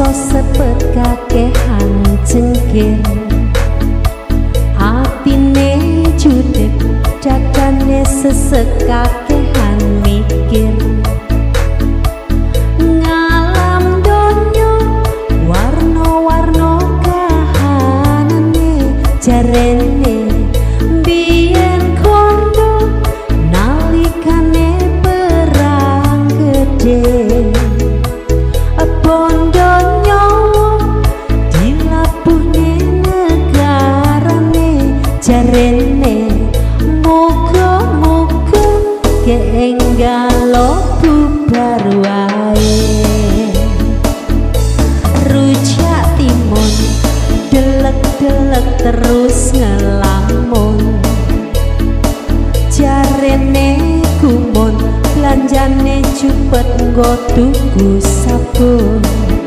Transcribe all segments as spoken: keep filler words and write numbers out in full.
sepet kakehan cengkir, atine judek dadane sesek kakehan mikir. Ngalam donya warna-warna kahanane, jarene biyen kondo nalikane perang gede. Bondo nyawa dilapuhne negarane, jarene muga-muga keenggalo bubar wae. Rujak timun delek-delek terus ngelamun, jarene gumun belanjane cepet nggo tuku sabun.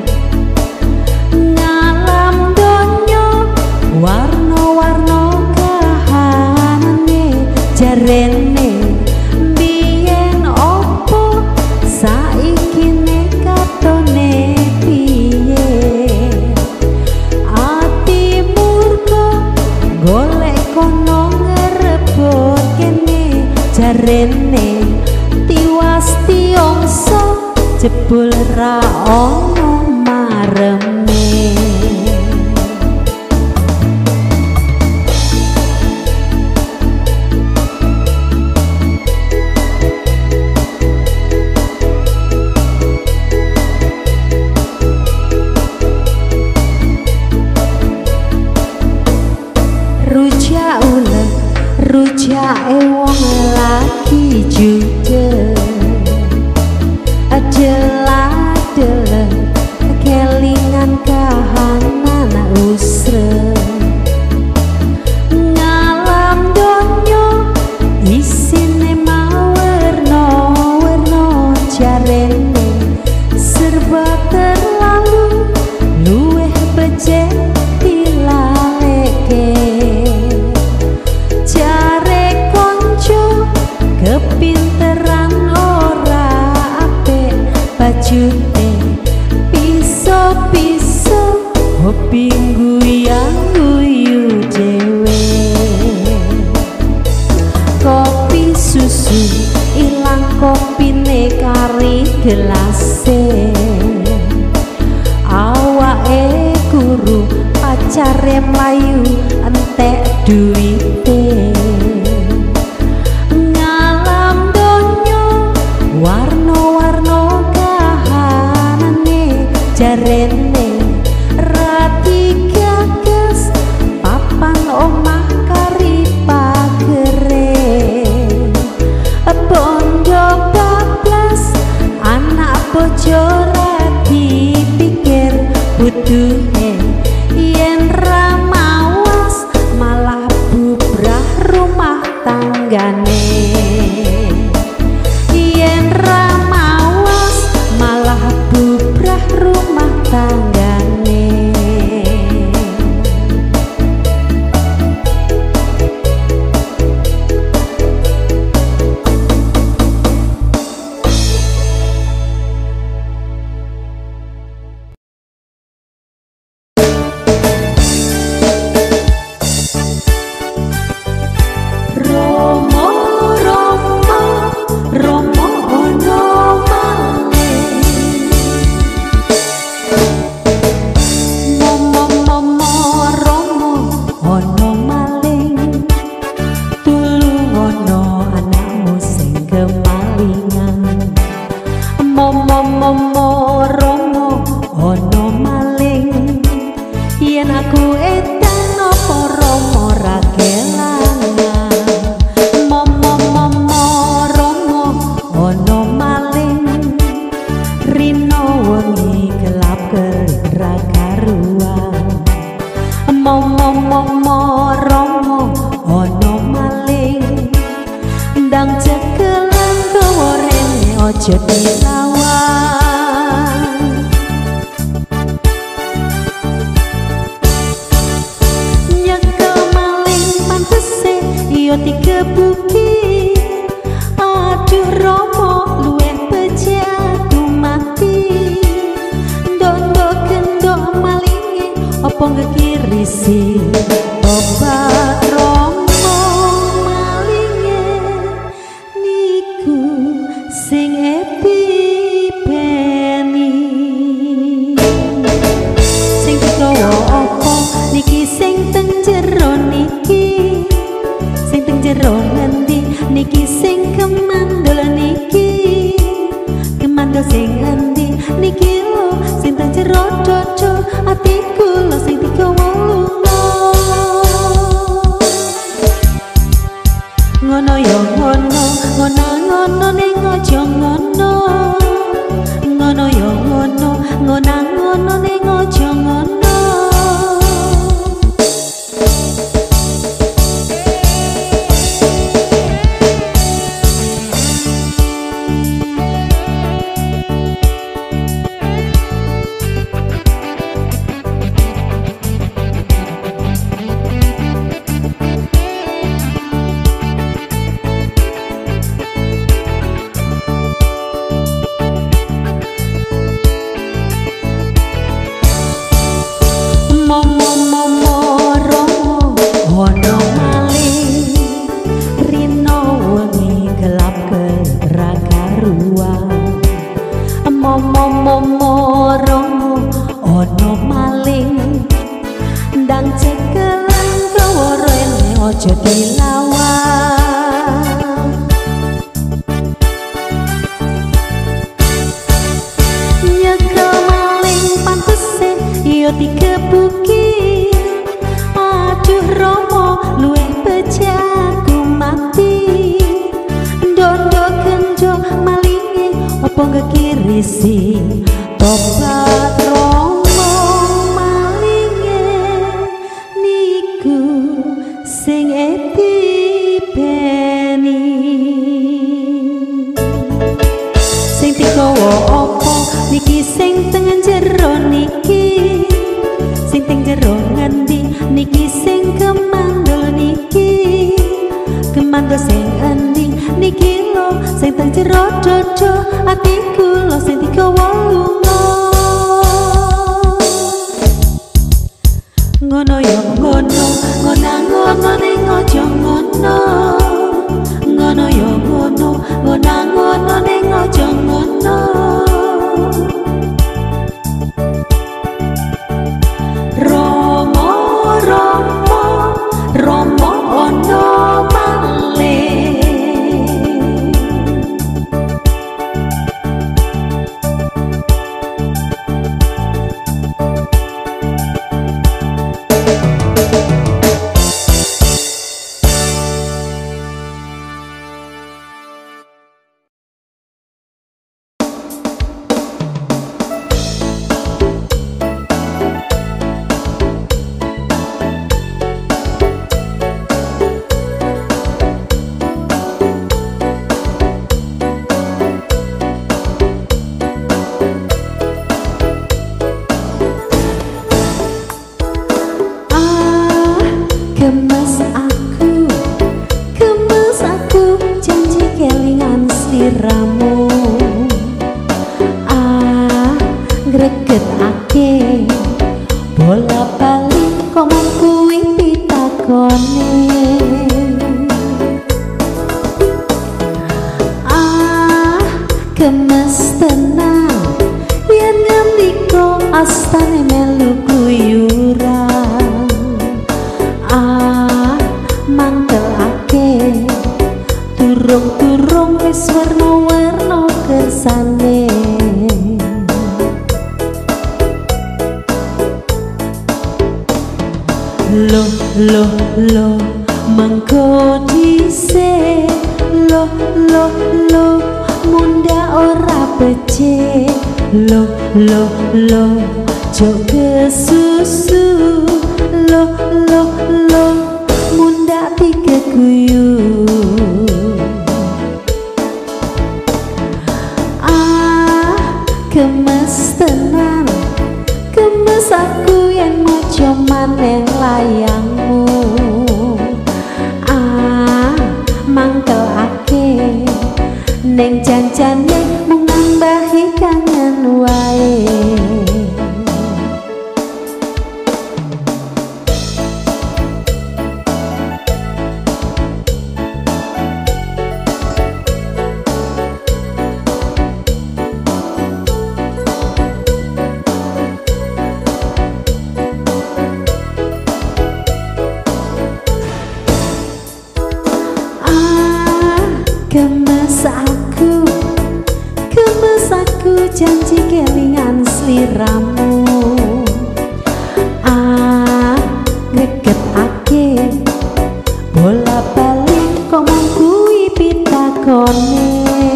Ngalam donya warna-warna kahanane, jarene biyen opo saikine katone piye. Ati murka golek kono ngerebut kene, jarene tiwas tiongso jebul ra ono mareme. Rujak uleg rujake wong lagi jujur, adelah-adelah kelingan kahanan usre. Ngalam donya isine mawerna-werna, jarene serba terlalu luweh becik dilaleke. Jare konco kepinteran ora apik, bajune piso-piso hobi guyu-guyu dhewe. Kopi susu ilang kopine kari gelase, awake guru pacare mlayu entek duwite. Ngalam donya warna-warna kahanane, jarene rati gagas papan omah kari pagere. Bondo bablas anak bojo rati pikir, butuhe yen ra mawas malah bubrah rumah tanggane. Yen ra mawas malah bubrah rumah tanggane. Romo, Romo, Romo ono malih. Momo, Momo, Romo ono malih. Tulung ono anakmu sing kemalingan. Momo, Momo, Romo ono malih. Yen aku edan apa Romo ra kelangan. Momo, Momo, Romo ono malih. Rino wengi gelap ra karuan. Momo, Momo, Romo ono malih. Ndang cekelan keworene ojo dilawan. Nyekel maling pantese yo dikebuki. Aduh Romo luwih becik aku mati. Dondo apa ngekirisi obat romo malinge niku sing epipeni sing digawa apa niki sing teng jero niki sing teng jero ngendi niki sing kemandul niki kemandul sing ngendi niki lo sing teng jero dodo atiku lo sing digawa lunga ngono yo ngono ngono ngono ning aja ngono ngono yo ngono ngono ngono ning aja ngono aja dilawan nyekel maling pantese yo dikebuki aduh romo luwih bejaku mati ndondo kenjo malinge apa ngekirisi tobat romo malinge niku sing epipeni sing digawa apa niki sing teng jero niki sing teng jero ngendi niki sing kemandul niki kemandul sing endi niki lo sing teng jero dodo atiku lo sing digawa lunga ngono yo ngono ngono ngono ning aja ngono ngono yo ngono ngono ngono ning aja ngono romo romo romo ono malih gemes aku, gemes aku janji kelingan sliramu ah greget ake bola balik komong kuwi pitakone ah gemes tenang yen ngendika astane melu guyuran ah mangkelake turung-turung wis warna-warna kersane lo lo lo mengko dhisik lo lo lo munda ora becik lo lo lo jok kesusu lo lo lo munda tiga guyu ah gemes tenan gemes aku yang mojo maneng layangmu ah mangkel ake neng janjane mung nambahi kangen wae sliramu. Ah, gregetake bola balik ngomong kuwi pitakone.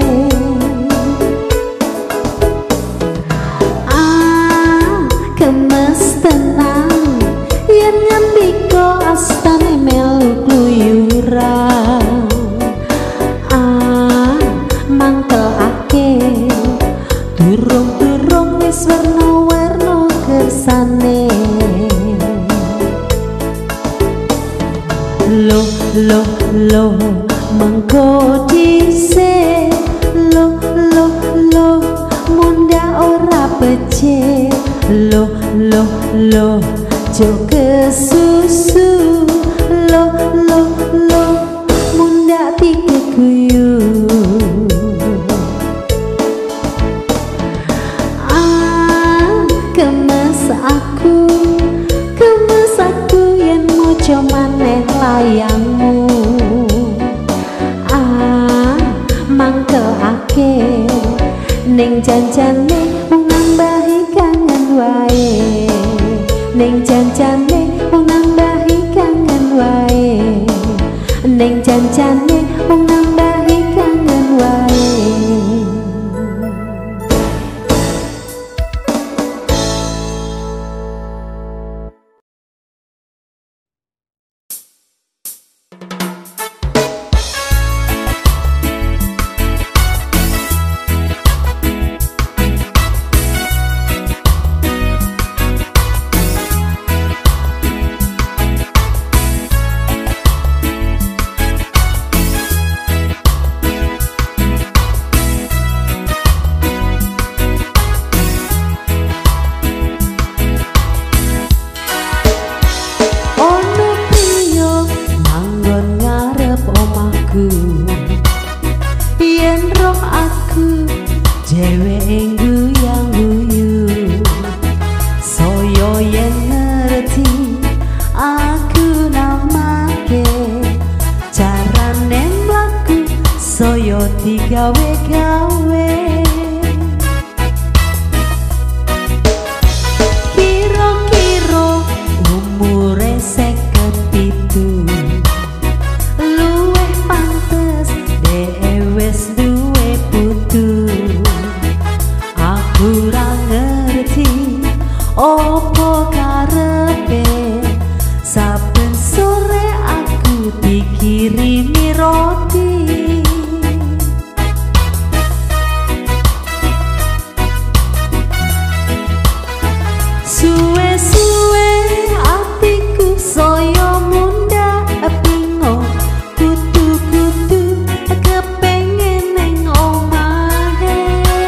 Ah, gemes tenang yen ngendika astane melu kluyuran. Ah, mangkelake durung-durung wis werna-werna kersane. Lo lo lo mengko dhisik, lo lo lo munda ora becik, lo lo lo jo kesusu, lo lo lo munda dikeguyu. Ah, gemes aku, gemes aku yen mojo maneh layangmu. Ah, mangkelake ning janjane wong nambahi kangen wae, ning janjane wong nambahi kangen wae, ning janjane wong nambahi kangen wae. Yen roh aku dheweke guyang-guyu, saya yen ngerti aku namake carane mlaku saya digawe-gawe. Kira-kira umure seket pitu, luwih pantes wis duwe putu. Aku ra ngerti opo karepe, saben sore aku dikirimi roti. Suwe-suwe atiku saya munda bingung, kutu-kutu kepengen neng omahe.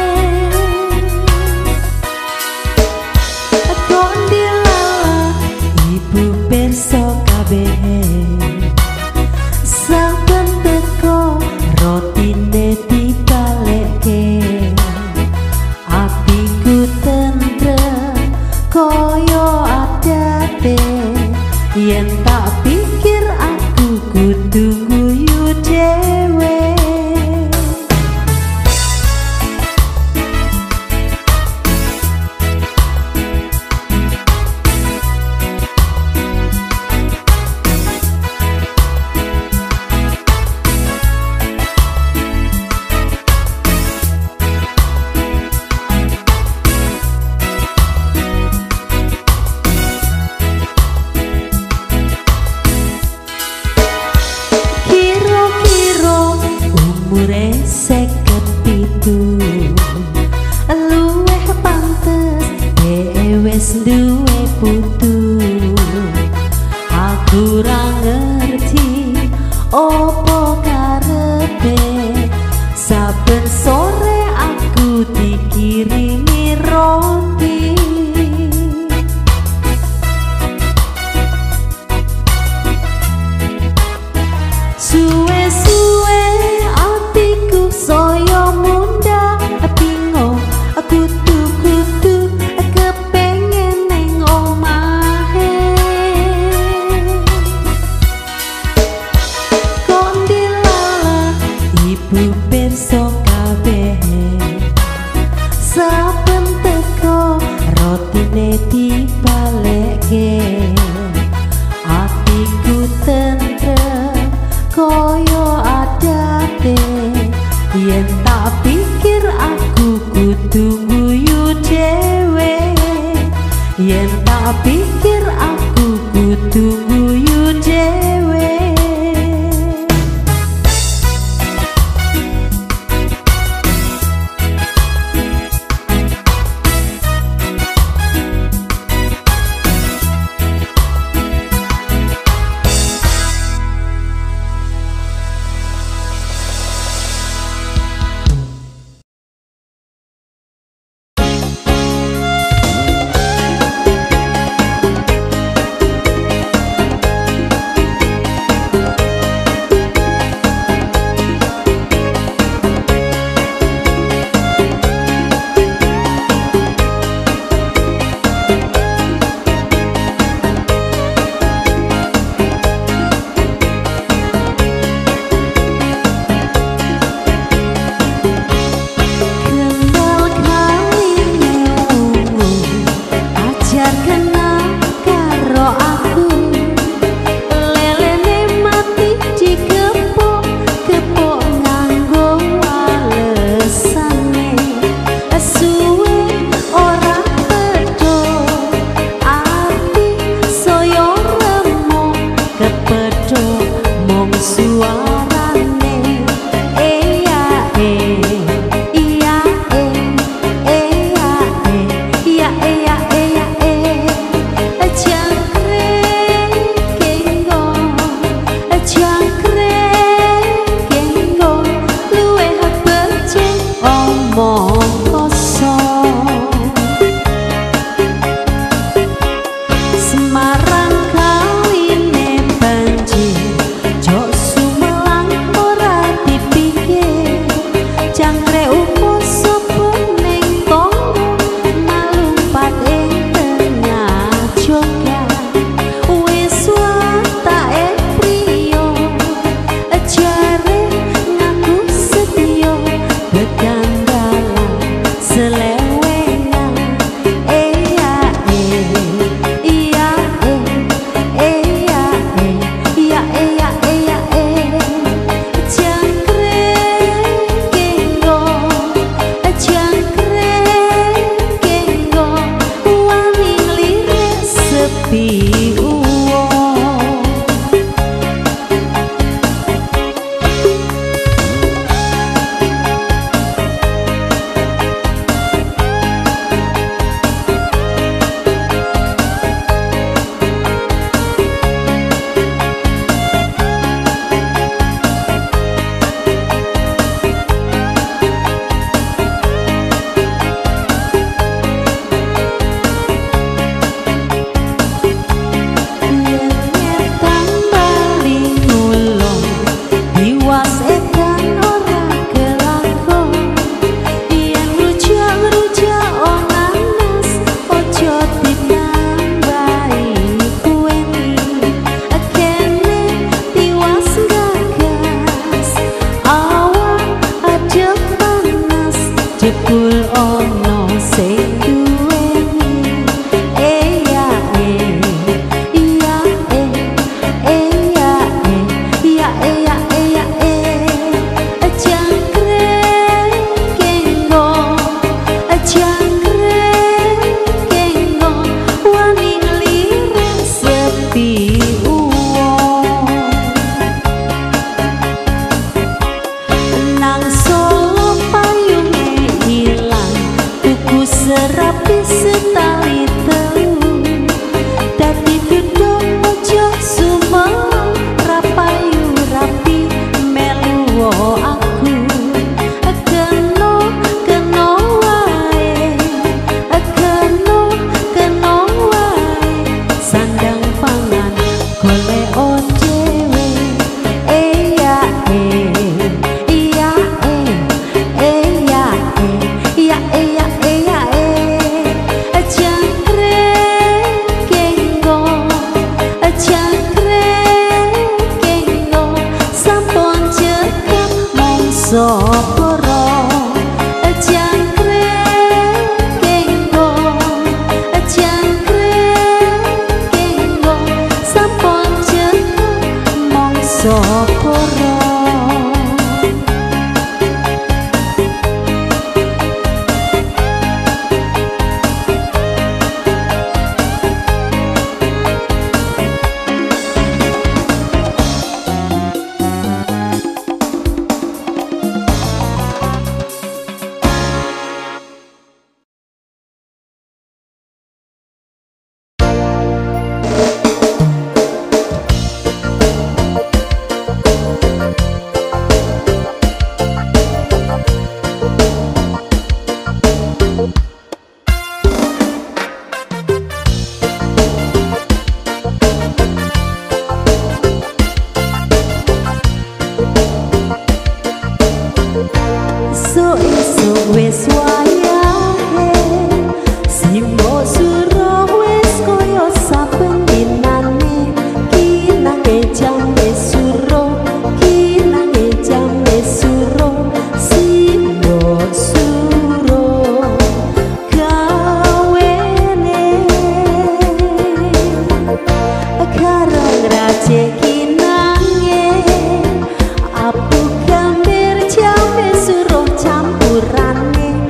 Kok dilala ibu pirsa kabeh, saben teko rotine dibalekke. Atiku tentrem koyo adate, yen tak pikir aku kudu guyu dhewe. Umure seket pitu, luwih pantes dhewe wis duwe putu. Aku ra ngerti opo karepe, saben sore aku dikirimi roti. Suwe-suwe atiku saya munda bingung, kutu-kutu kepengen neng omahe. Kok dilala ibu pirsa kabeh, saben teko omong kosong. Semarang kawine banjir, jok sumelang ora dipikir. Jangkrik upo sopo ning tonggo, malumpat ing tengah jogan. Wis watake priya, jare ngaku setya, bedandalan selewengan. Iya eh, iya eh, iya eh, iya iya iya eh. Jangkrik kenggo, jangkrik kenggo, wani nglirik sepi uwong. Jebul ono sing duweni, iya eh, iya eh, iya eh, iya iya iya eh. Jangkrik kenggo, jangkrik kenggo, wani nglirik sepi uwong. Nang Solo payunge ilang, tuku serapi setali telu, dadi gedung pojok Sumelang, rapayu rapi melu aku. Keno keno wae, keno keno wae, sandang pangan golek dhewe. Iya eh, iya eh, iya eh, iya iya iya eh. Jangkrik kenggo, jangkrik kenggo, sampun cekap mangsa para. Jangkrik kenggo, jangkrik kenggo, sampun cekap mangsa para. Esuk-esuk wis wayahe, Simbo Suro wis koyo saben dinane. Kinange jambe Suro, kinange jambe Suro, Simbo Suro gawene karo ngraje kinange. Apu gambir jambe Suro campurane,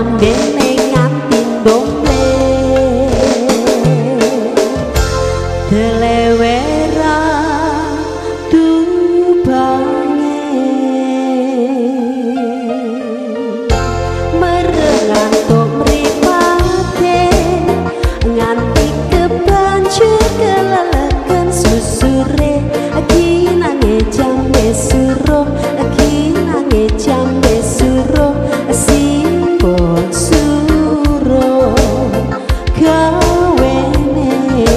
lambene nganti domble delewera tubange merengantuk mripate nganti kebanjur keleleken susure kinange jambe suruh kinange jambe suruh simbol suruh gawene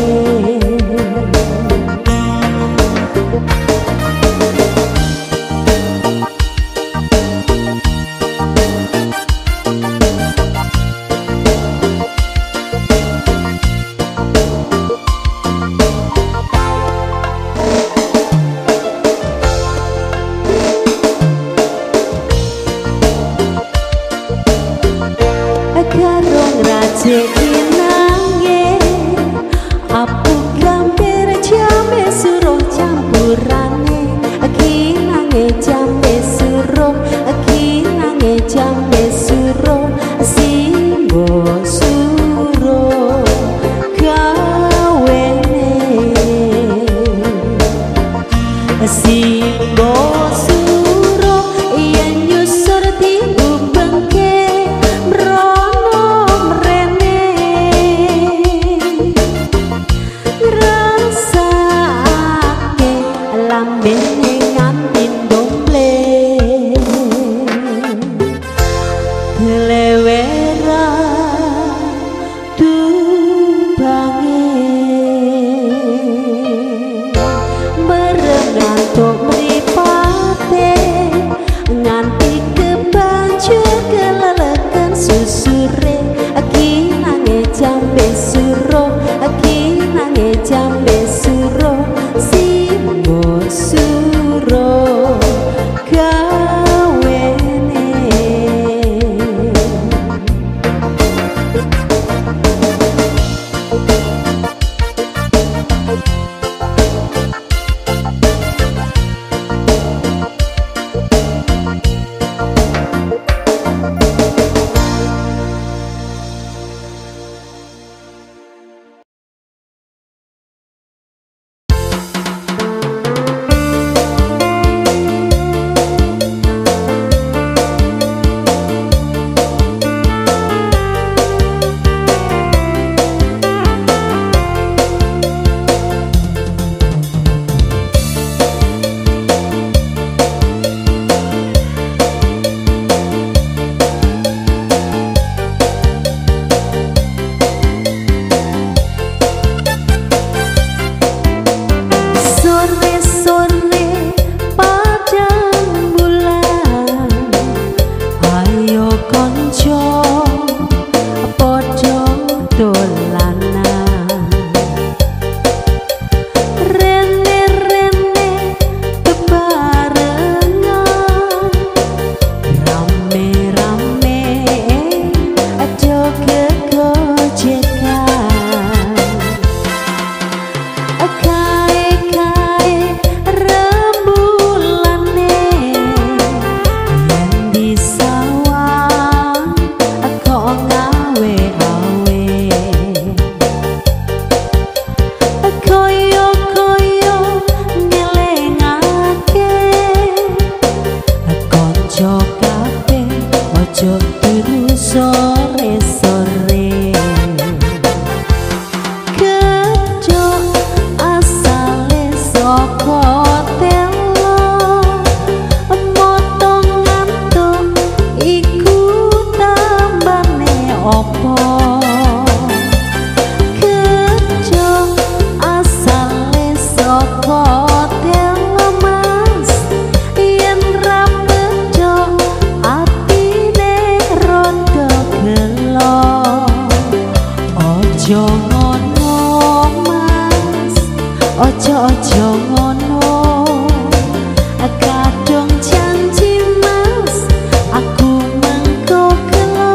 karung rajeki nange apu gambir jambe suruh campurane kinange jambe suruh kinange jambe suruh simbol suruh gawene simbol suruh yen nyusur diubengke lambene nganti domble delewera tubange merengantuk mripate nganti kebanjur keleleken susure kinange jambe suruh kinange jambe suruh simbol suruh gawene ojo ngono kadung janji mas aku mengko gelo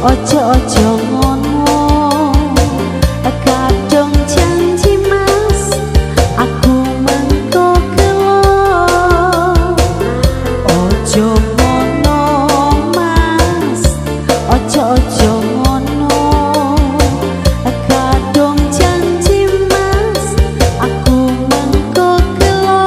ojo-ojo ngono kadung janji mas aku mengko gelo ojo ngono mas ojo-ojo ngono kadung janji mas aku mengko gelo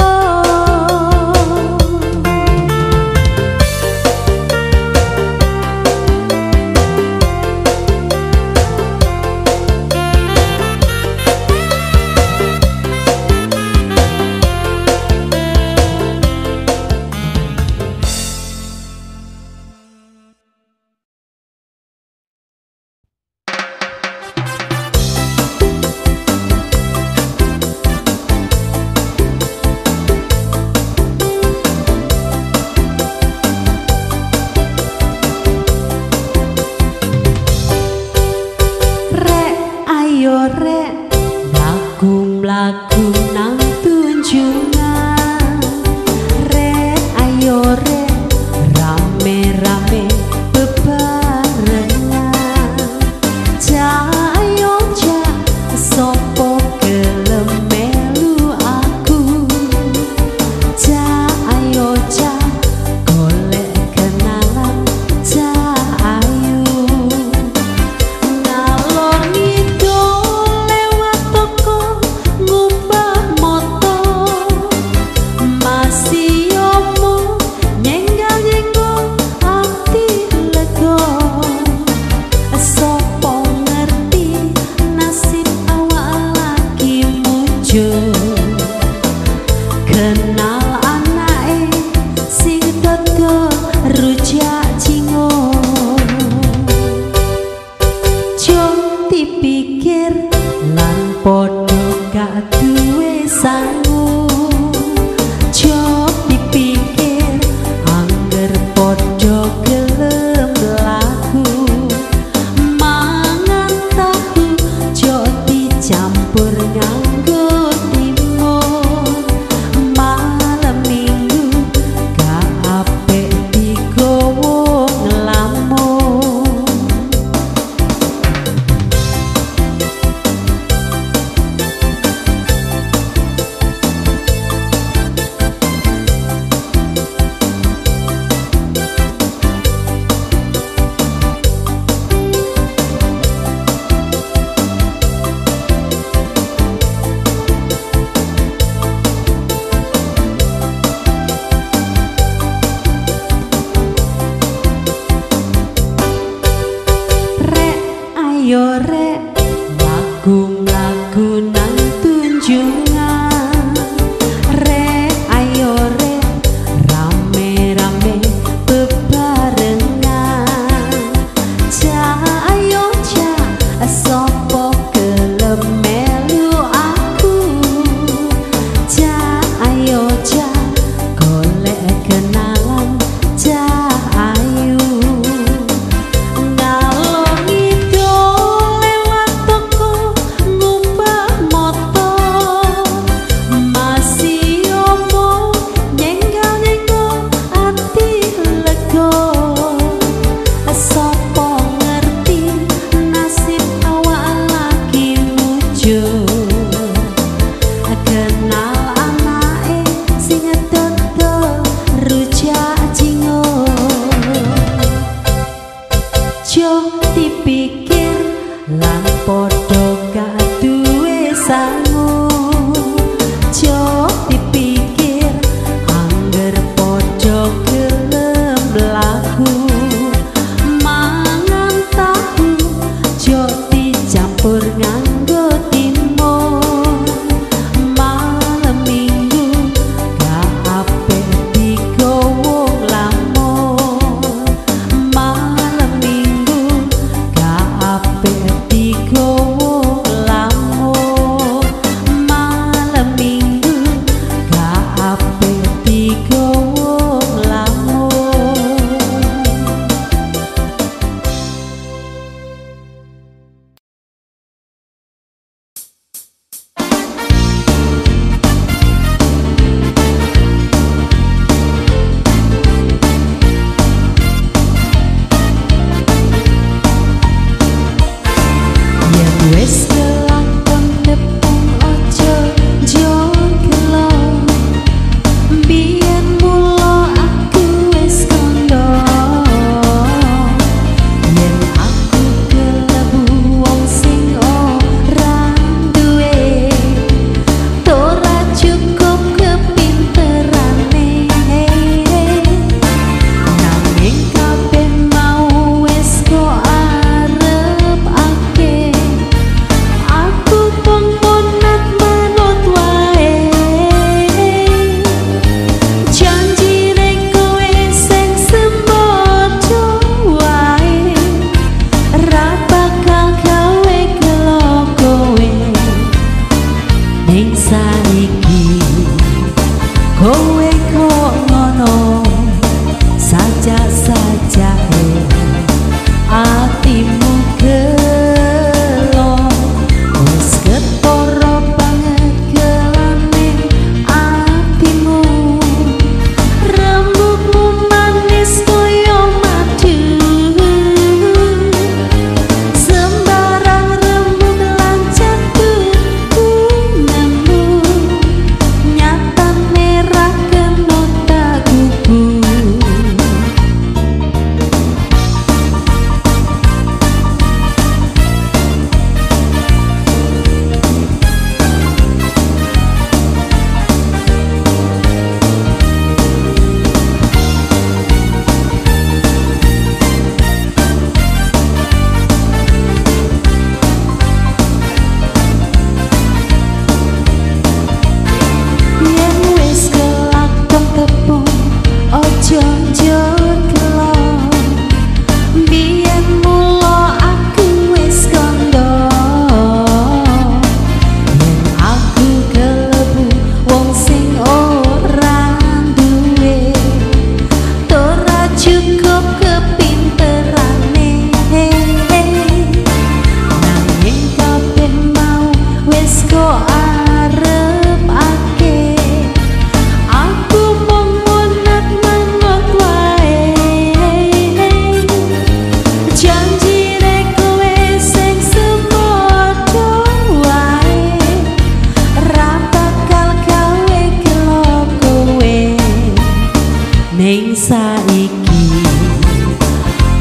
rek mlaku-mlaku nang tunjungan rek ayo rek rame-rame bebarengan jayo ja sopo gelem melu aku jayo ja golek kenalan jayo ngalor kenal anake sing dodo rujak jingo jom dipikir lan podo gak duwe sangu jom dipikir angger podo gelem laku mangan tahu jo dicampur nganggo ayo rek lagu-lagu nang tunjungan rek ayo rek rame-rame bebarengan jayo ja sopo gelem melu aku jayo ja golek kenalan jayo ngalor ngidul lewat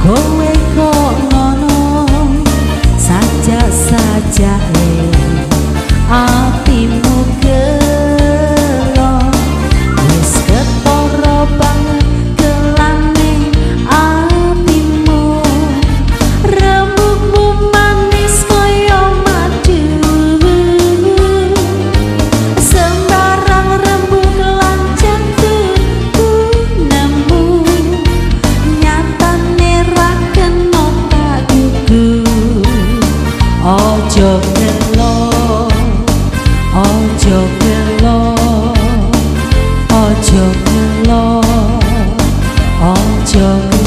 kowe kok ngono saja-saja atimu gelo wis ketara banget kelane atimu rambutmu manis koyo madu sembarang rembug lan jantungku nemu nyatane ra kena paduku ojo gelo ojo gelo ojo gelo ojo